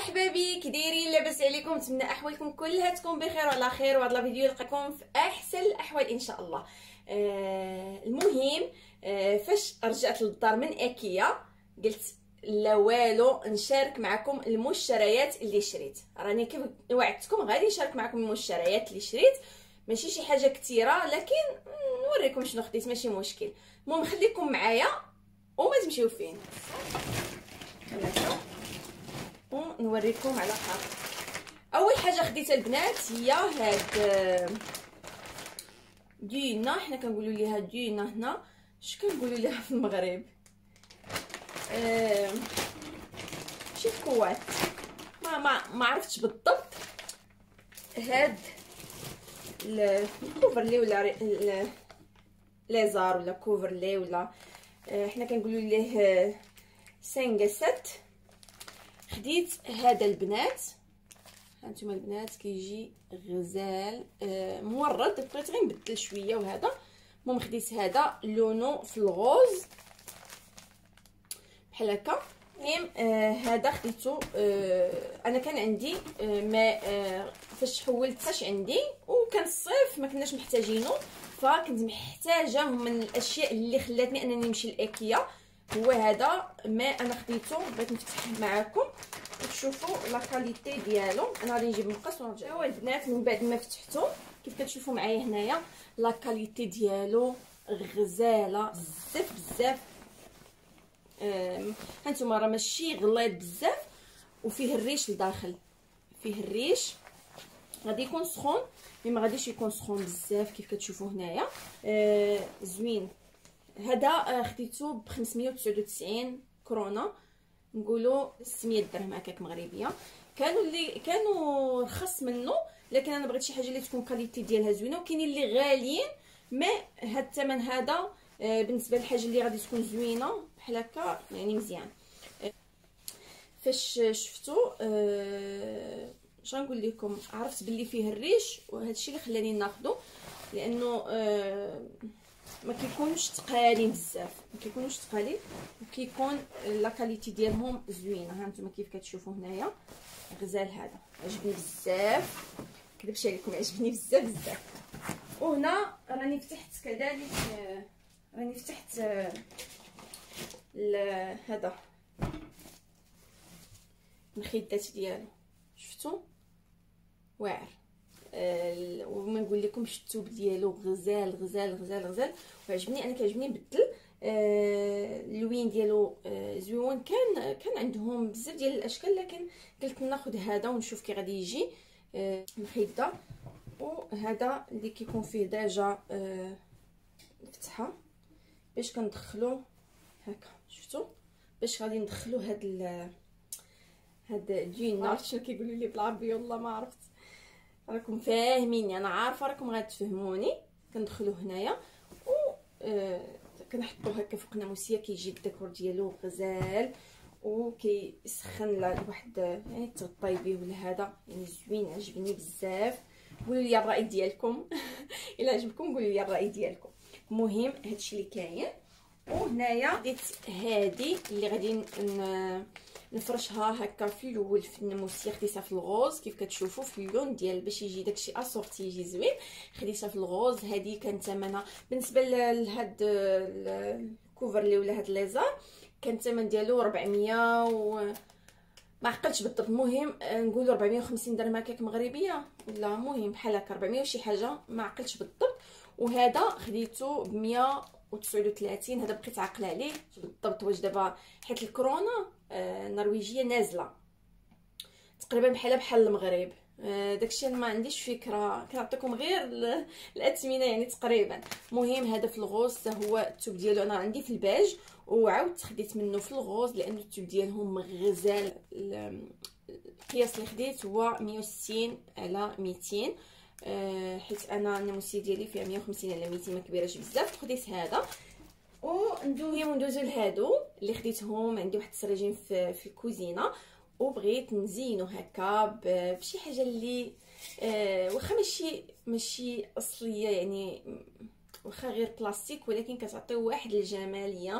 احبابي كي دايرين؟ لاباس عليكم؟ نتمنى احوالكم كلها تكون بخير وعلى خير، وهذا الفيديو يلقاكم في احسن الاحوال ان شاء الله. المهم فاش رجعت للدار من ايكيا قلت لا والو نشارك معكم المشتريات اللي شريت. راني كيف وعدتكم غادي نشارك معكم المشتريات اللي شريت، ماشي شي حاجه كثيره لكن نوريكم شنو خديت، ماشي مشكل. المهم خليكم معايا وما تمشيو فين، ونوريكم على خاطر. اول حاجه خديتها البنات هي هاد دينا، حنا كنقولوا ليها دينا هنا، اش كنقولوا ليها في المغرب؟ شي كوات، ما عرفتش بالضبط. هاد الكوفرلي ولا ليزار ولا كوفرلي ولا حنا كنقولوا ليه سانغاسات. خديت هذا البنات، هانتوما البنات كيجي غزال مورد، بغيت غير نبدل شويه وهذا. المهم خديت هذا لونو في الغوز بحال هكا. المهم هذا خديته انا كان عندي ما فاش حولت فاش عندي، وكان الصيف ما كناش محتاجينه، فكنت محتاجه من الاشياء اللي خلاتني انني نمشي لايكيا. هو هذا ما انا خديته، بغيت نفتح معاكم وتشوفوا لا كاليتي ديالو. انا غادي نجيب مقص ونرجع. هو البنات من بعد ما فتحته كيف كتشوفوا معايا هنايا لا كاليتي ديالو غزاله بزاف بزاف. هانتوما راه ماشي غليظ بزاف، وفيه الريش لداخل، فيه الريش غادي يكون سخون مي ما غاديش يكون سخون بزاف كيف كتشوفوا هنايا. زوين. هذا خديته ب 599 كورونا، نقولوا 600 درهم هكاك مغربيه. كانوا رخص منه، لكن انا بغيت شي حاجه اللي تكون كاليتي ديالها زوينه، وكاينين اللي غاليين. ما هاد الثمن هذا بالنسبه للحاجه اللي غادي تكون زوينه بحال هكا يعني مزيان. فاش شفتو اش غنقول لكم، عرفت باللي فيه الريش، وهذا الشيء اللي خلاني ناخذه، لانه ما كيكونوش ثقالين بزاف، ما كيكونوش ثقالين، وكيكون لا كاليتي ديالهم زوينه. ها انتم كيف كتشوفوا هنايا غزال هذا عجبني بزاف، كذبش عليكم عجبني بزاف بزاف. وهنا راني فتحت كذلك، راني فتحت هذا الخدات ديالو، شفتوا واعر. وما نقول لكم الثوب ديالو غزال غزال غزال غزال، وعجبني. انا كيعجبني نبدل اللوين ديالو زوين. كان عندهم بزاف ديال الاشكال، لكن قلت ناخذ هذا ونشوف كي غادي يجي الخده. وهذا اللي كيكون فيه ديجا فتحه باش كندخلو هكا، شفتوا باش غادي ندخلو هاد دينا. عرفت شنو كيقولوا لي بالعربيه؟ والله ما عرفت، راكم فاهميني، انا عارفه راكم غتفهموني. كندخلو هنايا و كنحطوه هكا فوق ناموسيه، كيجي الديكور ديالو غزال وكيسخن لواحد يعني تغطاي به ولا هذا، يعني زوين عجبني بزاف. قولوا لي الراي ديالكم الا عجبكم قولوا لي الراي ديالكم. المهم هادشي اللي كاين. وهنايا خديت هادي اللي غادي نفرشها هكا في الاول في الناموسيه. خديتها في الغوز كيف كتشوفوا في اللون ديال باش يجي داكشي اسورتي يجي زوين. خديتها في الغوز. هذه كان ثمنها بالنسبه لهاد الكوفرلي ولا هاد ليزار كان الثمن ديالو 400 و ما عقلتش بالضبط. المهم نقولوا 450 درهم هكاك مغربيه، ولا المهم بحال هكا 400 وشي حاجه، ما عقلتش بالضبط. وهذا خديته ب 139. هذا بقيت عاقله عليه بالضبط واش دابا حيت الكورونا النرويجيه نازله تقريبا بحال المغرب. داكشي ما عنديش فكره، كنعطيكم غير الاثمنه يعني تقريبا. المهم هذا في الغوز حتى هو الثوب ديالو انا عندي في الباج، وعاودت خديت منه في الغوز لان الثوب ديالهم غزال. القياس اللي خديت هو 160 على 200، حيت انا الناموسيه ديالي فيها 150 على 200، ما كبيراش بزاف. خديت هذا وندوزو لهادو اللي خديتهم. عندي واحد السراجين في الكوزينه، وبغيت نزينو هكا بشي حاجه اللي واخا ماشي اصليه، يعني واخا غير بلاستيك، ولكن كتعطي واحد الجماليه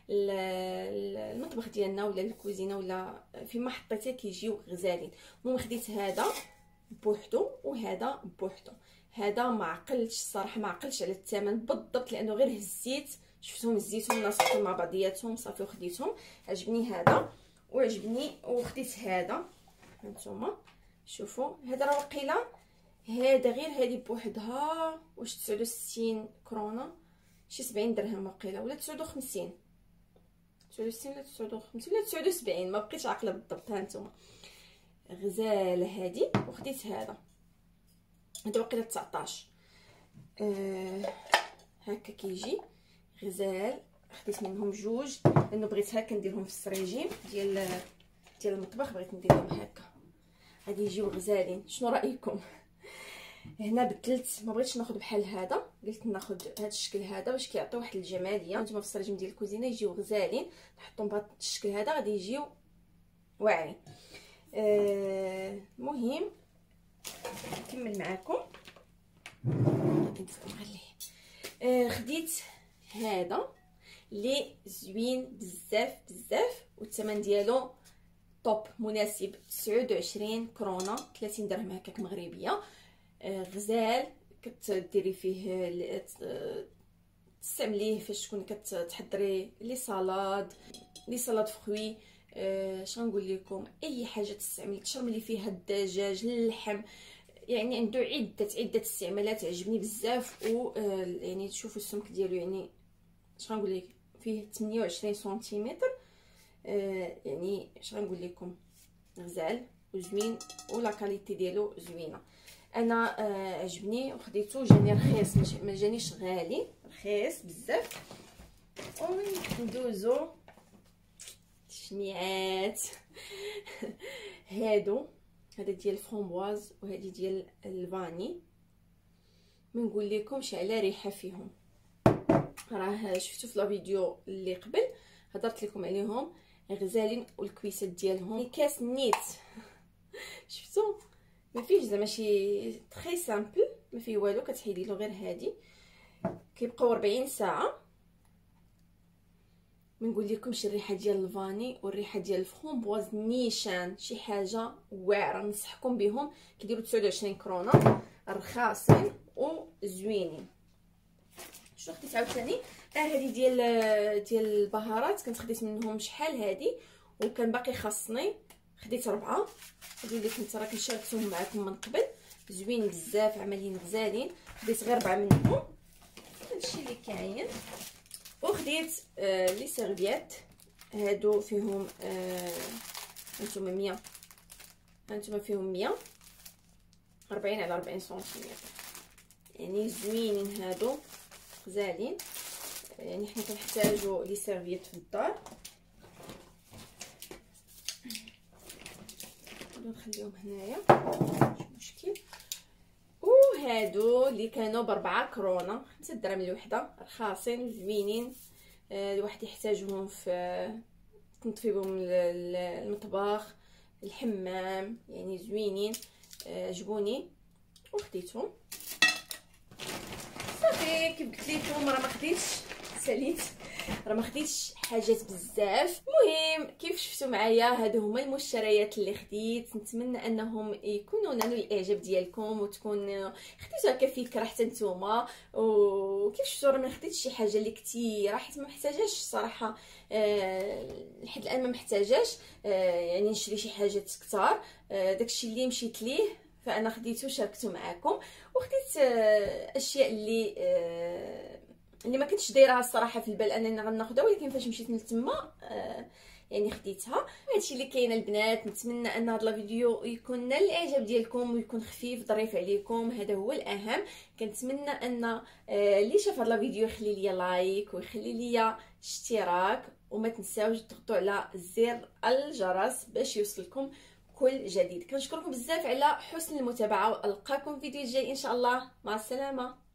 المطبخ ديالنا ولا الكوزينه ولا فيما حطيتيه كيجيو غزالين. المهم خديت هذا بوحدو وهذا بوحدو. هذا ما عقلتش الصراحه، ما عقلتش على الثمن بالضبط، لانه غير هزيت شفتهم هزيتهم ناصقين مع بعضياتهم صافي وخديتهم. عجبني هذا وعجبني، وخديت هذا. هانتوما شوفوا هذا راه وقيله هذا غير هذه بوحدها واش 69 كرونه، شي 70 درهم وقيله، ولا 59 ولا 59 ولا 79، ما بقيتش عاقله بالضبط. هانتوما غزاله هذه، وخديت هذا وقيله 19. هكا كيجي غزال. خديت منهم جوج لانه بغيت هكا نديرهم في السريجيم ديال المطبخ، بغيت نديرهم هكا غادي يجيو غزالين. شنو رايكم؟ هنا بدلت، ما بغيتش ناخذ بحال هذا، قلت ناخذ هذا الشكل هذا باش كيعطيو واحد الجماليه. نتوما في السريجيم ديال الكوزينه يجيو غزالين، نحطهم بهذا الشكل هذا غادي يجيو واعرين. المهم نكمل معكم. غادي نخليه. خديت هذا اللي زوين بزاف بزاف، والثمن ديالو طوب مناسب، 29 كرونه 30 درهم هكاك مغربيه. غزال كتديري فيه تستعمليه فاش تكوني كتحضري لي صالاد فخوي. اش غنقول لكم، اي حاجه تستعملي تشرملي فيها الدجاج اللحم، يعني عنده عده استعمالات. عجبني بزاف. و يعني تشوفوا السمك ديالو، يعني اش غنقول لك فيه 28 سنتيمتر. يعني اش غنقول لكم غزال وزوين، ولا كاليتي ديالو زوينه. انا عجبني وخديته، جاني رخيص، ما جانيش غالي، رخيص بزاف. وندوزو الشميعات هذا ديال الفرامبواز وهذه ديال الفاني. ما نقول لكمش على ريحه فيهم، راه شفتوا في لا فيديو اللي قبل هضرت لكم عليهم غزالين، والكويسات ديالهم كاس نيت. شفتوا ما فيهش زعما شي تري سامبل، ما فيه والو، كتحيدي له غير هادي. كيبقاو 40 ساعه. ما نقول لكمش الريحه ديال الفاني والريحه ديال الفرامبواز نيشان، شي حاجه واعره. ننصحكم بهم، كيديروا 29 كرونه، رخاصين وزوينين. شنو خديت عاوتاني؟ هذه ديال البهارات، كنت خديت منهم شحال هذه وكان باقي خاصني، خديت 4. هذو اللي كنت راه كنشاركتهم معكم من قبل، زوين بزاف، عمليين غزالين. خديت غير 4 منهم، هادشي اللي كاين. وخديت لي سيرفيات، هادو فيهم هانتوما 100، هانتوما فيهم 140 على 40 سنتيمتر، يعني زوينين هادو غزالين. يعني حنا كنحتاجو لي سيرفيات في الدار. نخليهم هنايا ماشي مشكل. وهادو اللي كانوا ب4 كرونه، 5 درهم الوحده، رخاصين زوينين. الواحد يحتاجهم في تنظفي بهم المطبخ، الحمام، يعني زوينين. عجبوني وخديتهم صافي. كيف قلت لكم راه ما خديتش، ساليت، راه ما خديتش حاجات بزاف. المهم كيف شفتوا معايا هادو هما المشتريات اللي خديت. نتمنى انهم يكونوا نالوا الاعجاب ديالكم، وتكون خديتوا هكا فكره حتى نتوما. وكيف شفتوا راه ما خديتش شي حاجه اللي كثيره، حيت ما محتاجاش الصراحه. لحد الان ما محتاجاش يعني نشري شي حاجات كثار. داكشي اللي مشيت ليه فانا خديته شاركته معكم. وخديت اشياء اللي ما كنتش دايرها الصراحه في البال انني غناخذها، ولكن فاش مشيت لتما يعني خديتها. هادشي اللي كاين البنات. نتمنى ان هذا الفيديو يكون نال الاعجاب ديالكم ويكون خفيف ظريف عليكم، هذا هو الاهم. كنتمنى ان اللي شاف هذا الفيديو يخلي لي لايك ويخلي لي اشتراك، وما تنساوش تضغطوا على زر الجرس باش يوصلكم كل جديد. كنشكركم بزاف على حسن المتابعه، والقاكم في فيديو جاي ان شاء الله. مع السلامه.